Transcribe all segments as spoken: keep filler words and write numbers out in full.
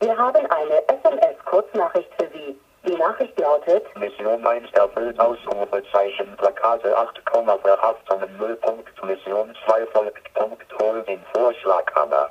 Wir haben eine S M S-Kurznachricht für Sie. Die Nachricht lautet: Mission eins erfüllt, Ausrufezeichen, Plakate acht, Verhaftungen null. Mission zwei folgt, Punkt, hol den Vorschlaghammer.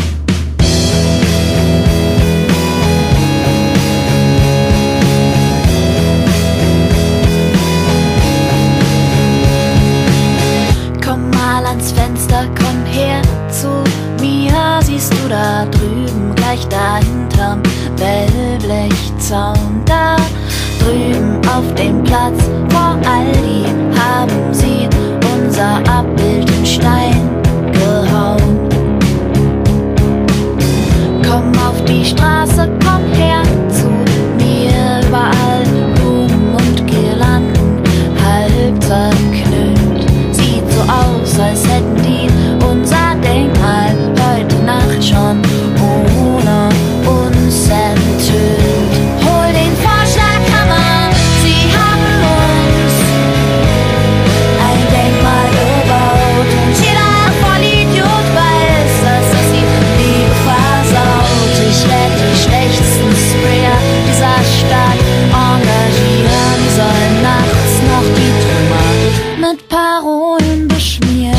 Komm mal ans Fenster, komm her zu mir. Siehst du da drüben, gleich dahinterm Wellblechzaun, da drüben auf dem Platz vor Aldi haben sie unser Abbild in Stein gehauen. Komm auf die Straße, komm her zu mir. Überall Blumen und Girlanden, halb zerknüllt. Sieht so aus, als hätten die unser Denkmal heute Nacht schon ohne uns enthüllt. Hol den Vorschlaghammer, sie haben uns ein Denkmal gebaut. Und jeder Vollidiot weiß, dass das die Liebe versaut. Ich werd die schlechtesten Sprayer dieser Stadt engagieren. Die sollen nachts noch die Trümmer mit Parolen beschmieren.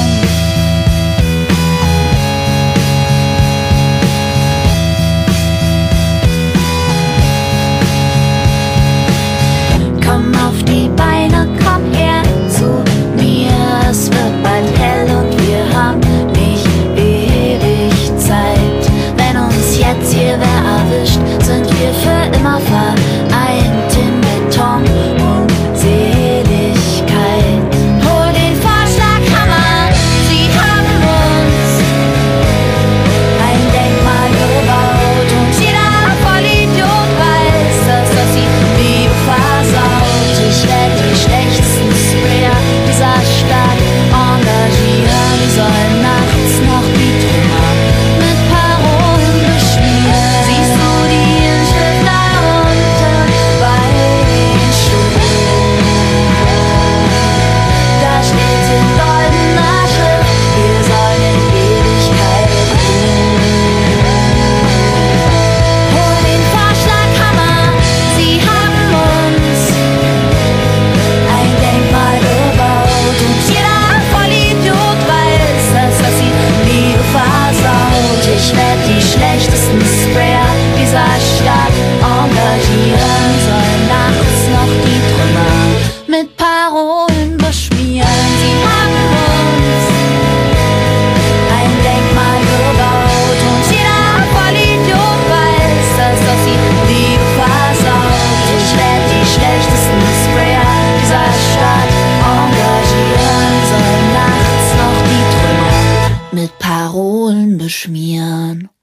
Komm auf die Beine, komm her zu mir. Es wird bald hell und wir haben nicht ewig Zeit. Wenn uns jetzt hier wer erwischt, sind wir für immer vereint in Beton und Seligkeit. Hol den Vorschlaghammer, sie haben uns ein Denkmal gebaut. Und jeder Vollidiot weiß, dass das die Liebe versaut. Ich werd die schlechtesten Sprayer dieser Stadt engagieren. Die sollen nachts noch die Trümmer mit Parolen beschmieren. Siehst du die Inschrift da unten bei den Schuhen? Da steht in goldener Schrift: Wir sollen in Ewigkeit ruhen. Hol den Vorschlaghammer, sie haben uns ein Denkmal gebaut. Und jeder Vollidiot weiß, dass das die Liebe versaut. Ich werd die schlechtesten Sprayer dieser Stadt engagieren. Sollen nachts noch die Trümmer mit Parolen beschmieren. Sie haben uns ein Denkmal gebaut. Und jeder Vollidiot weiß, dass das die Liebe versaut. Ich werd die schlechtesten Sprayer dieser Stadt engagieren. Sollen nachts noch die Trümmer mit Parolen beschmieren.